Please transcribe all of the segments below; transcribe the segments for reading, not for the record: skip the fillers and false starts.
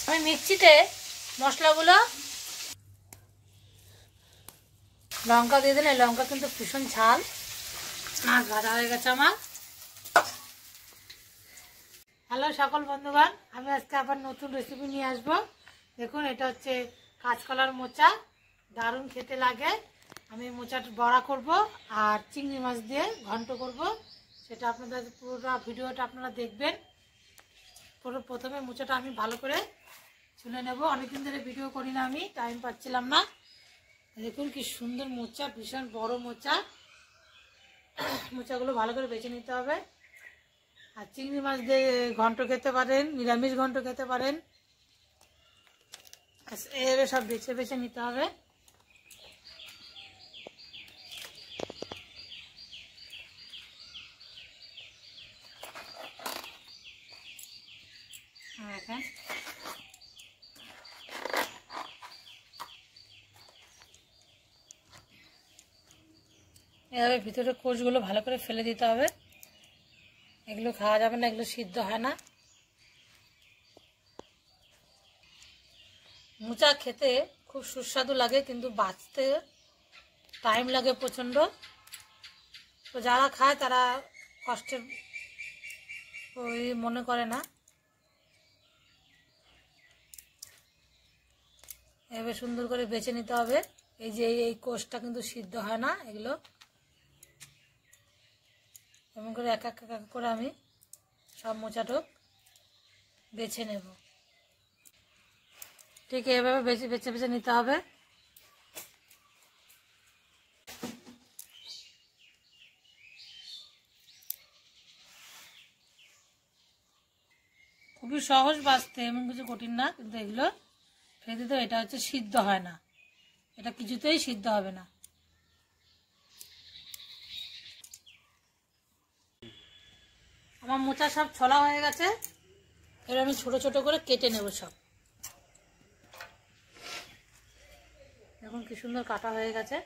আমি মিক্সিতে মশলাগুলো লঙ্কা দিয়ে দিলে, লঙ্কা কিন্তু ভীষণ ঝাল। মাছ ভাজা হয়ে গেছে আমার। হ্যালো সকল বন্ধুগণ, আমি আজকে আবার নতুন রেসিপি নিয়ে আসবো। দেখুন, এটা হচ্ছে কাঁচকলার মোচা, দারুণ খেতে লাগে। আমি মোচাটা বড়া করব আর চিংড়ি মাছ দিয়ে ঘন্ট করব। সেটা আপনাদের পুরো ভিডিওটা আপনারা দেখবেন। প্রথমে মোচাটা আমি ভালো করে ছুলে নেব। অনেকদিন ধরে ভিডিও করি না, আমি টাইম পাচ্ছিলাম না। দেখুন কি সুন্দর মোচা, ভীষণ বড় মোচা। মোচাগুলো ভালো করে বেছে নিতে হবে। আর চিংড়ি মাছ দিয়ে ঘন্ট খেতে পারেন, নিরামিষ ঘন্ট খেতে পারেন। এভাবে সব বেছে বেছে নিতে হবে। দেখেন, এভাবে ভিতরে কোষগুলো ভালো করে ফেলে দিতে হবে। এগুলো খাওয়া যাবে না, এগুলো সিদ্ধ হয় না। মোচা খেতে খুব সুস্বাদু লাগে, কিন্তু বাঁচতে টাইম লাগে প্রচণ্ড। তো যারা খায় তারা কষ্টের ওই মনে করে না। এভাবে সুন্দর করে বেছে নিতে হবে। এই যে এই কোষটা কিন্তু সিদ্ধ হয় না, এগুলো এমন করে এক এক করে আমি সব মোচাটুক বেছে নেব। ঠিক এভাবে বেছে বেছে বেছে নিতে হবে। খুবই সহজ বাঁচতে, এমন কিছু কঠিন না। কিন্তু এগুলো ফেলে দিতে, এটা হচ্ছে সিদ্ধ হয় না, এটা কিছুতেই সিদ্ধ হবে না। আমার মোচা সব ছলা হয়ে গেছে। এবার আমি ছোট ছোট করে কেটে নেব সব। এখন কি সুন্দর কাটা হয়ে গেছে।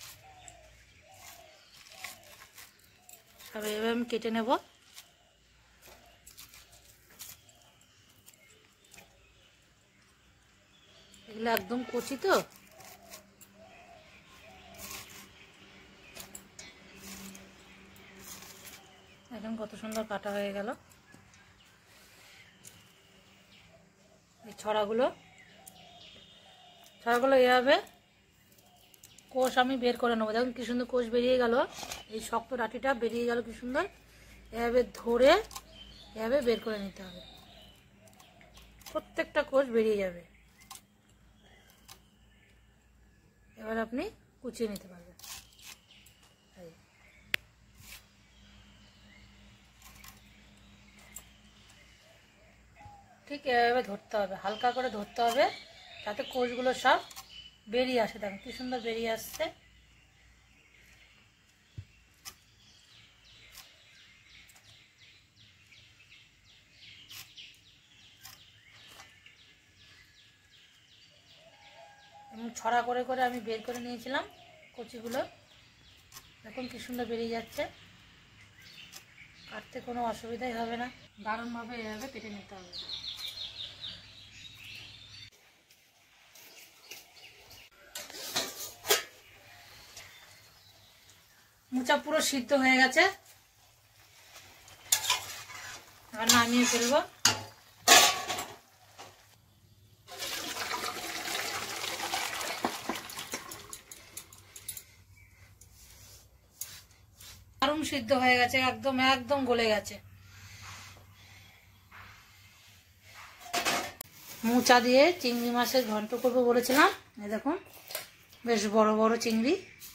সব এভাবে আমি কেটে নেব। এগুলো একদম কচি তো, এখন কত সুন্দর কাটা হয়ে গেল। এই ছড়াগুলো এভাবে কোষ আমি বের করে নেবো। দেখুন কি সুন্দর কোষ বেরিয়ে গেল। এই শক্ত ডাঁটিটা বেরিয়ে গেল কি সুন্দর। এভাবে ধরে এভাবে বের করে নিতে হবে। প্রত্যেকটা কোষ বেরিয়ে যাবে। এবার আপনি কুচিয়ে নিতে পারবেন। ঠিক এভাবে ধরতে হবে, হালকা করে ধরতে হবে, যাতে কোষগুলো সব বেরিয়ে আসে। দেখুন কি সুন্দর বেরিয়ে আসছে। এবং ছড়া করে করে আমি বের করে নিয়েছিলাম কচিগুলো। দেখুন কি সুন্দর বেরিয়ে যাচ্ছে। কাটতে কোনো অসুবিধাই হবে না। দারুণভাবে এভাবে কেটে নিতে হবে। মোচা পুরো সিদ্ধ হয়ে গেছে। এবার নামিয়ে ফেলবো। দারুণ সিদ্ধ হয়ে গেছে, একদম একদম গলে গেছে। মোচা দিয়ে চিংড়ি মাছের ঘন্ট করবো বলেছিলাম। এই দেখুন, বেশ বড় বড় চিংড়ি,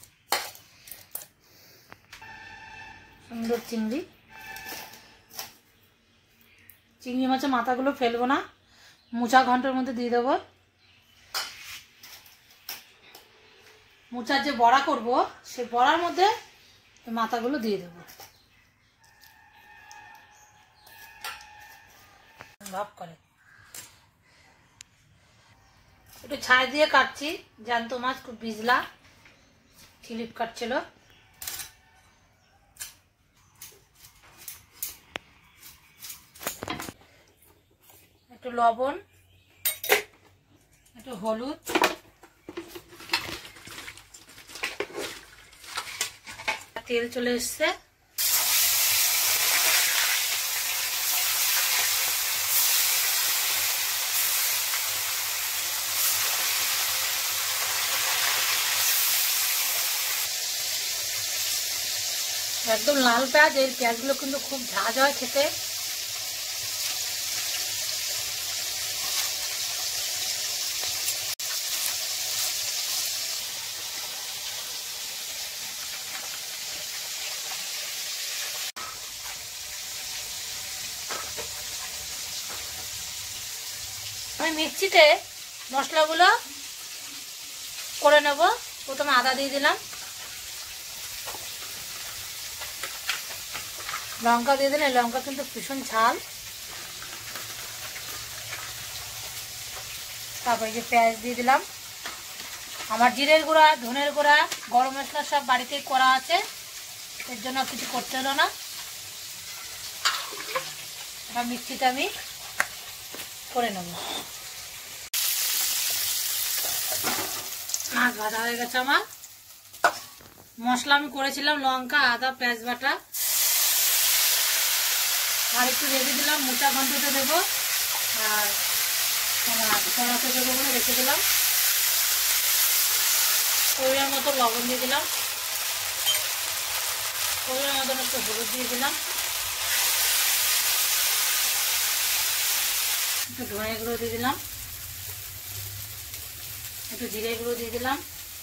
সুন্দর চিংড়ি। চিংড়ি মাছের মাথাগুলো ফেলবো না, মোচা ঘন্টের মধ্যে দিয়ে দেবো। মোচার যে বড়া করব, সে বড়ার মধ্যে মাথাগুলো দিয়ে দেবো। ভাব করে একটু ছাই দিয়ে কাটছি। জ্যান্ত মাছ, খুব বিজলা, ছিলিপ কাটছিল। একটু লবণ, হলুদ, তেল চলে এসছে। একদম লাল পেঁয়াজ, এই পেঁয়াজগুলো কিন্তু খুব ঝাঁঝ হয় খেতে। আমি মিক্সিতে মশলাগুলো করে নেব। প্রথমে আদা দিয়ে দিলাম, লঙ্কা দিয়ে দিলাম। লঙ্কা কিন্তু ভীষণ ঝাল। তারপরে যে পেঁয়াজ দিয়ে দিলাম। আমার জিরের গুঁড়া, ধনের গুঁড়া, গরম মশলা সব বাড়িতেই করা আছে, এর জন্য কিছু করতে হলো না। এবার মিক্সিটা আমি করে নেব। মাছ ভাজা হয়ে গেছে আমার। মশলা আমি করেছিলাম লঙ্কা, আদা, পেঁয়াজ বাটা, আর একটু রেখে দিলাম। মোচা ঘন্টতে দেবো আর কড়াতে দেবো বলে রেখে দিলাম। পরিমাণ মতো লবণ দিয়ে দিলাম, পরিমাণ মতো একটু হলুদ দিয়ে দিলাম, একটু ধনে গুঁড়ো দিয়ে দিলাম, একটু জিরে গুঁড়ো দিয়ে দিলাম,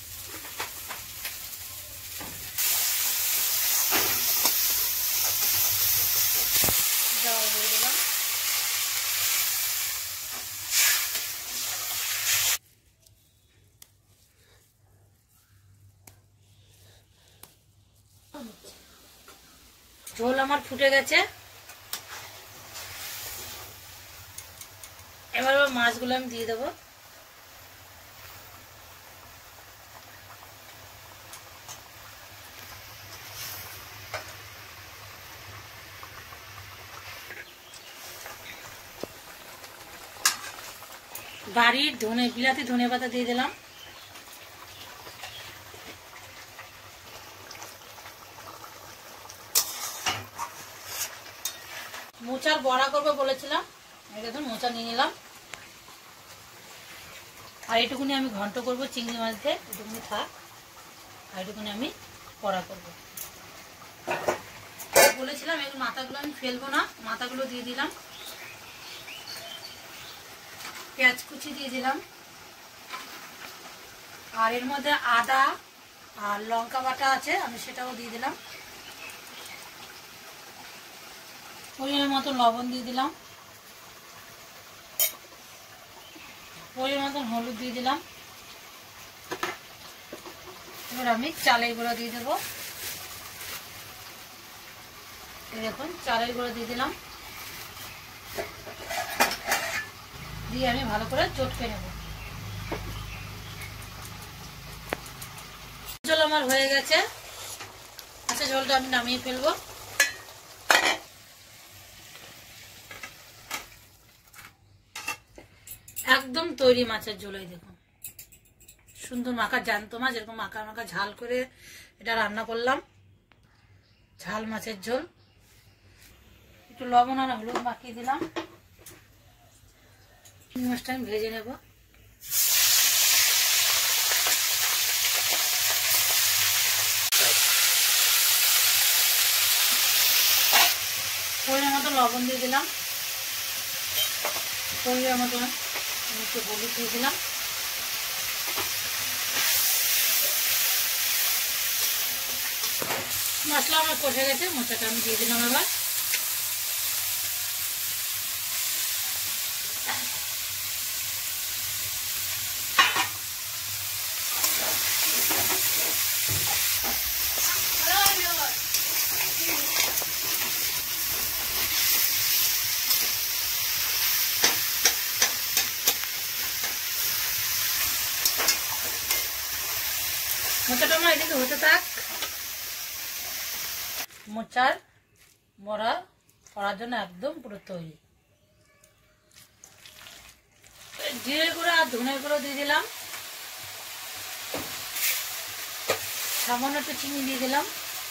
জল দিয়ে দিলাম। ঝোল আমার ফুটে গেছে। এবার মাছগুলো আমি দিয়ে দেবো। বাড়ির বিলাতি ধনে পাতা দিয়ে দিলাম। মোচার বড়া করবো বলেছিলাম, দেখুন মোচা নিয়ে নিলাম। আর এটুকুনি আমি ঘন্ট করবো চিংড়ি মাছ দিয়ে, এটুকুনি থাক। আর এটুকুনি আমি বড়া করবো বলেছিলাম। এর মাথাগুলো আমি ফেলবো না, মাথাগুলো দিয়ে দিলাম। পেঁয়াজ কুচি দিয়ে দিলাম, আর এর মধ্যে আদা আর লঙ্কা বাটা আছে, আমি সেটাও দিয়ে দিলাম। পরিমাণ মতো লবণ দিয়ে দিলাম, পরিমাণ মতো হলুদ দিয়ে দিলাম। এবার আমি চালের গুঁড়ো দিয়ে দেবো। দেখুন চালের গুঁড়ো দিয়ে দিলাম, দিয়ে আমি ভালো করে চটকে নেব। ঝোল আমার হয়ে গেছে। আচ্ছা, ঝোলটা আমি নামিয়ে ফেলবো। একদম তৈরি মাছের ঝোলাই দেখুন, সুন্দর মাখা জ্যান্ত মাছ, এরকম মাখা মাখা ঝাল করে এটা রান্না করলাম। ঝাল মাছের ঝোল, একটু লবণ আর হলুদ মাখিয়ে দিলাম। মাছটা আমি ভেজে নেব। পরিমাণ মতো লবণ দিয়ে দিলাম, পরিমাণ মতো একটু হলুদ দিয়ে দিলাম। মশলা আমার কষে গেছে, মোচাটা আমি দিয়ে দিলাম। আবার মোচাটা আমার এদিকে হতে থাক। মোচার বড়া করার জন্য একদম পুরো তৈরি। জিরে গুঁড়ো আর ধনে গুঁড়ো দিয়ে দিলাম, সামান্য একটু চিনি দিয়ে দিলাম।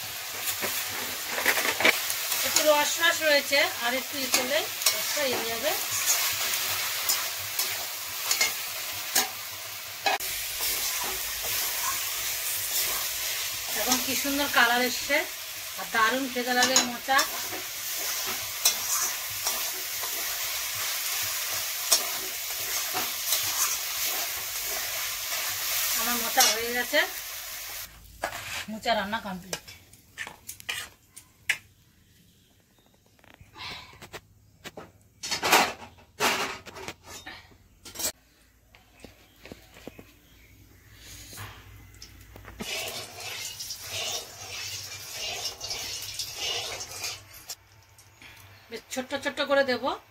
একটু রস রস রয়েছে, আর একটু ই করলে রসটা এড়ে যাবে। এখন কি সুন্দর কালার এসছে, আর দারুণ খেতে লাগে মোচা। আমার মোচা হয়ে গেছে, মোচা রান্না কমপ্লিট। বেশ ছোট্ট ছোট্ট করে দেবো।